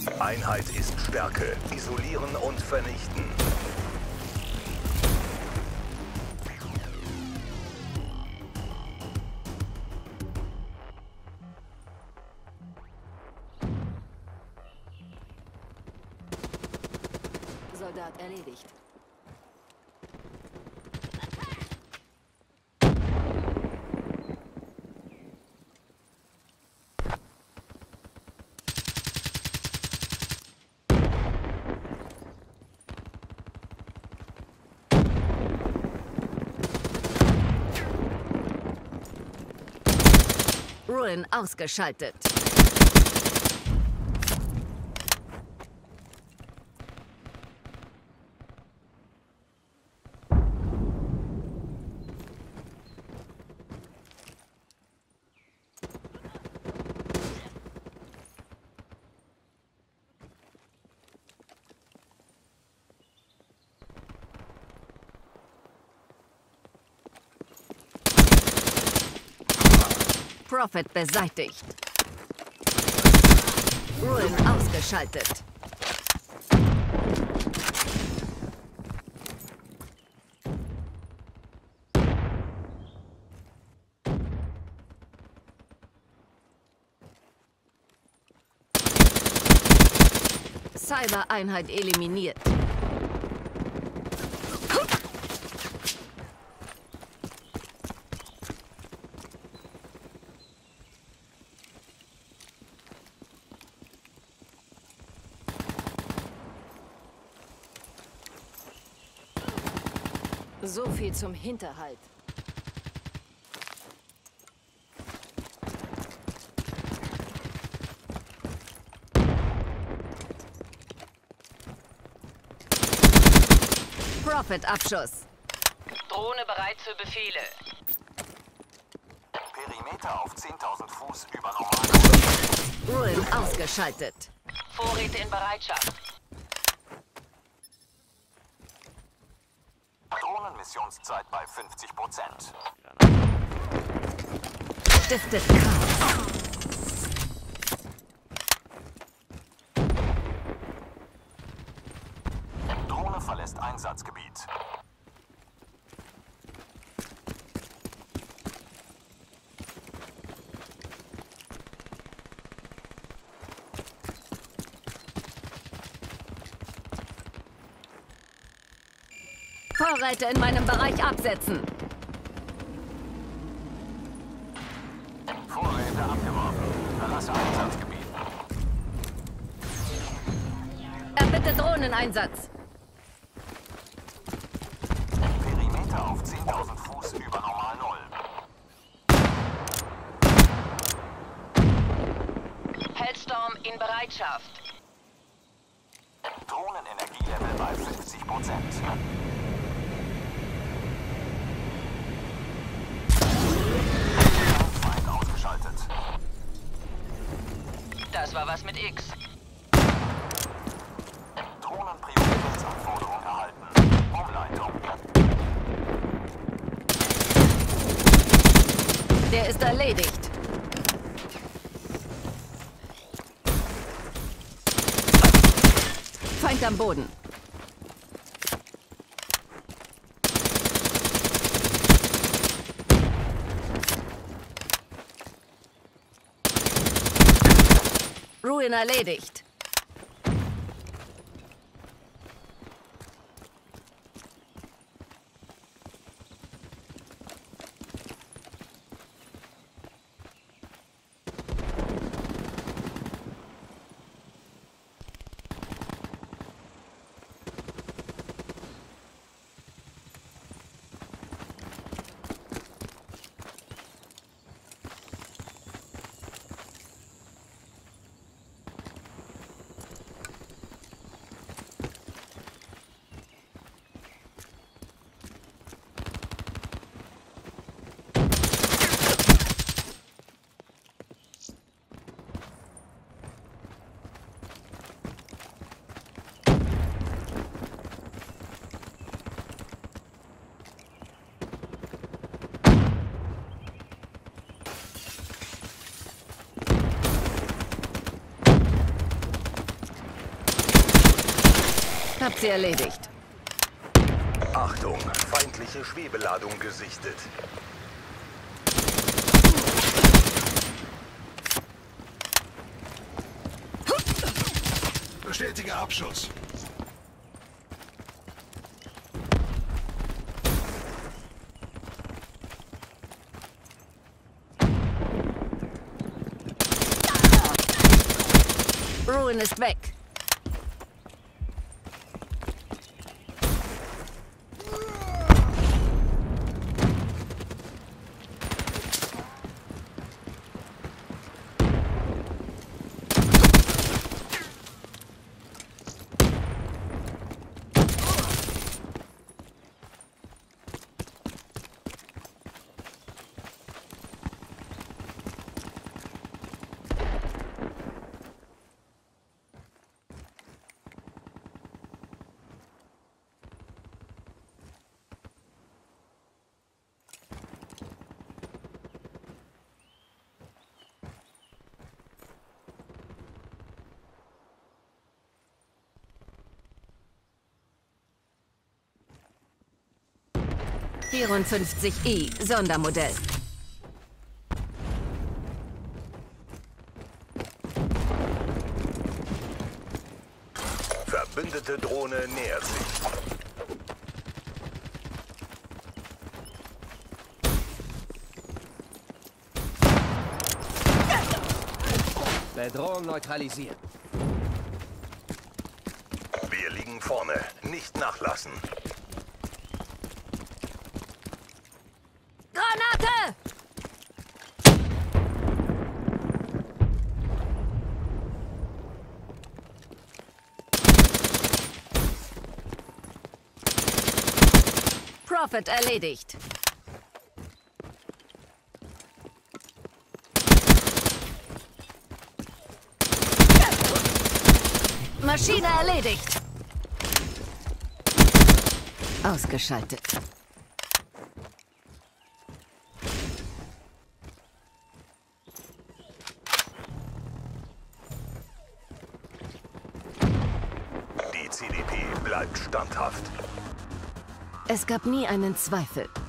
Einheit ist Stärke. Isolieren und vernichten. Soldat erledigt. Ruin ausgeschaltet. Prophet beseitigt. Ruin ausgeschaltet. Cyber-Einheit eliminiert. So viel zum Hinterhalt. Prophet-Abschuss. Drohne bereit für Befehle. Perimeter auf 10.000 Fuß über normal. Ruin ausgeschaltet. Vorräte in Bereitschaft. Drohnenmissionszeit bei 50%. Stiftet Chaos. Drohne verlässt Einsatzgebiet. Vorräte in meinem Bereich absetzen. Vorräte abgeworfen. Verlasse Einsatzgebiet. Erbitte Drohneneinsatz. Perimeter auf 10.000 Fuß über normal Null. Hellstorm in Bereitschaft. Drohnenenergielevel bei 50%. Feind ausgeschaltet. Das war was mit X. Drohnenprioritätsanforderung erhalten. Umleitung. Der ist erledigt. Feind am Boden. Ruin erledigt. Hab sie erledigt. Achtung, feindliche Schwebeladung gesichtet. Bestätige Abschuss. Ruin ist weg. I Sondermodell. Verbündete Drohne nähert sich. Bedrohung neutralisiert. Wir liegen vorne. Nicht nachlassen. Granate! Prophet erledigt. Maschine erledigt. Ausgeschaltet. Die CDP bleibt standhaft. Es gab nie einen Zweifel.